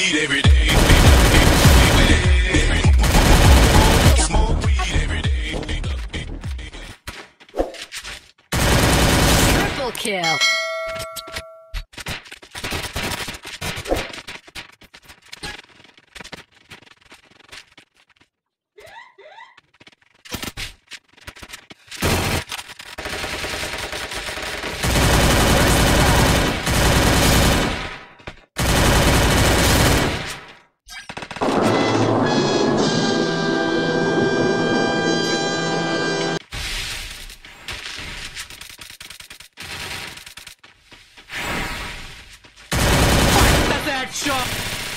weed every day. Smoke weed every day. Triple kill. That shot.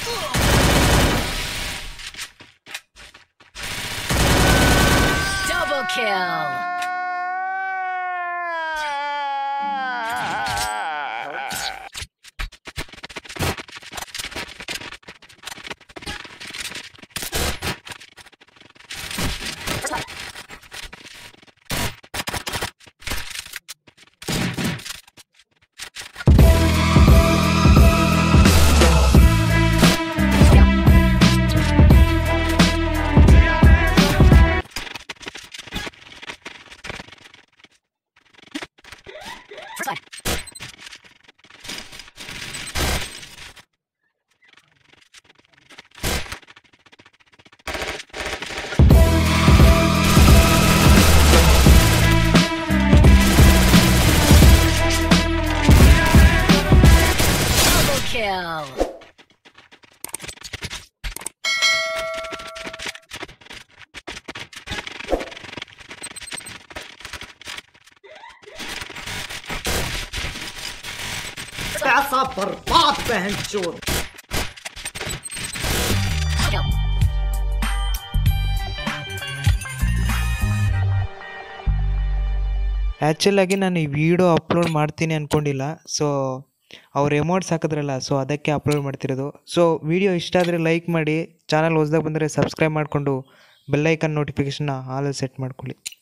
Double kill. Double kill. पैसा बर्बाद बहन चोद। ಆ್ಯಕ್ಚುಲಾಗಿ ನಾನು ಈ ವಿಡಿಯೋ ಅಪ್ಲೋಡ್ ಮಾಡ್ತೀನಿ ಅಂದ್ಕೊಂಡಿಲ್ಲ. ಸೊ ಅವ್ರು ಎಮೋಟ್ಸ್ ಹಾಕಿದ್ರಲ್ಲ, ಸೊ ಅದಕ್ಕೆ ಅಪ್ಲೋಡ್ ಮಾಡ್ತಿರೋದು. ಸೊ ವಿಡಿಯೋ ಇಷ್ಟ ಆದರೆ ಲೈಕ್ ಮಾಡಿ, ಚಾನಲ್ ಹೊಸದಾಗಿ ಬಂದರೆ ಸಬ್ಸ್ಕ್ರೈಬ್ ಮಾಡಿಕೊಂಡು ಬೆಲ್ಲೈಕನ್ ನೋಟಿಫಿಕೇಷನ್ನ ಆಲ್ ಸೆಟ್ ಮಾಡ್ಕೊಳ್ಳಿ.